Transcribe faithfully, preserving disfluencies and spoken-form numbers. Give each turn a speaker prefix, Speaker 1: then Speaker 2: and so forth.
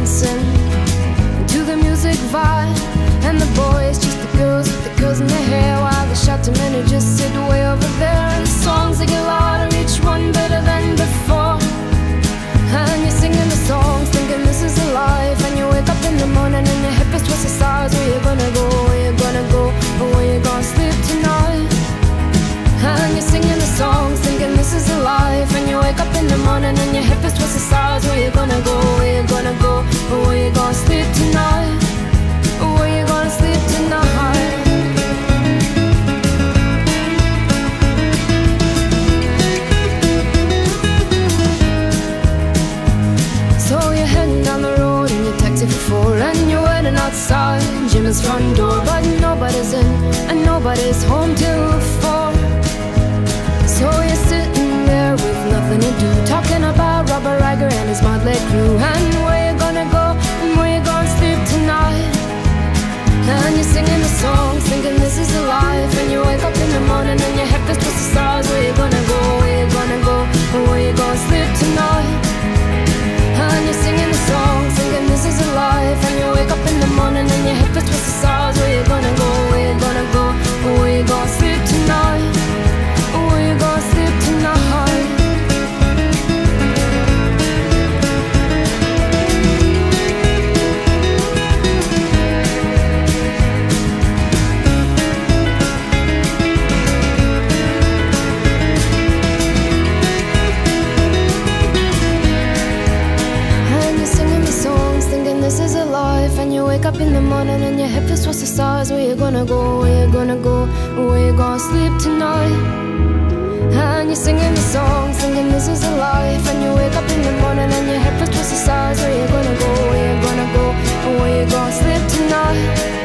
Speaker 1: dancing to the music vibe. And the boys, just the girls with the curls in their hair, while the shouty men who just sit way over there. And the songs they get louder, each one better than before. And you're singing the songs, thinking this is a life. And you wake up in the morning and your hip is twisted sides. Where you gonna go, where you gonna go, or where you gonna sleep tonight? And you're singing the songs, thinking this is a life. And you wake up in the morning and your hip is twisted sides. Where you gonna go, where you gonna go, or where you gonna sleep tonight? Or where you gonna sleep tonight? So you're heading down the road in your taxi for four, and you're waiting outside Jimmy's front door. But nobody's in and nobody's home till four. So you're sitting there with nothing to do, talking about Robert Riger and his motley crew. And where you gonna go and where you gonna sleep tonight? And you're singing the songs, thinking this is a life. And you wake up in the morning and your head feels twisted the stars. Where you gonna go, where you gonna go, or where you gonna sleep tonight? And you're singing the songs, thinking this is a life. And you wake up in the morning and your head feels twisted the stars. Where you gonna go, where you gonna go, or where you gonna sleep tonight? Or where you gonna sleep tonight? This is a life. And you wake up in the morning and your head feels twisted the stars. Where you gonna go, where you gonna go, where you gonna sleep tonight? And you're singing the songs, thinking this is a life. And you wake up in the morning and your head feels twisted the stars. Where you gonna go, where you gonna go, where you gonna sleep tonight?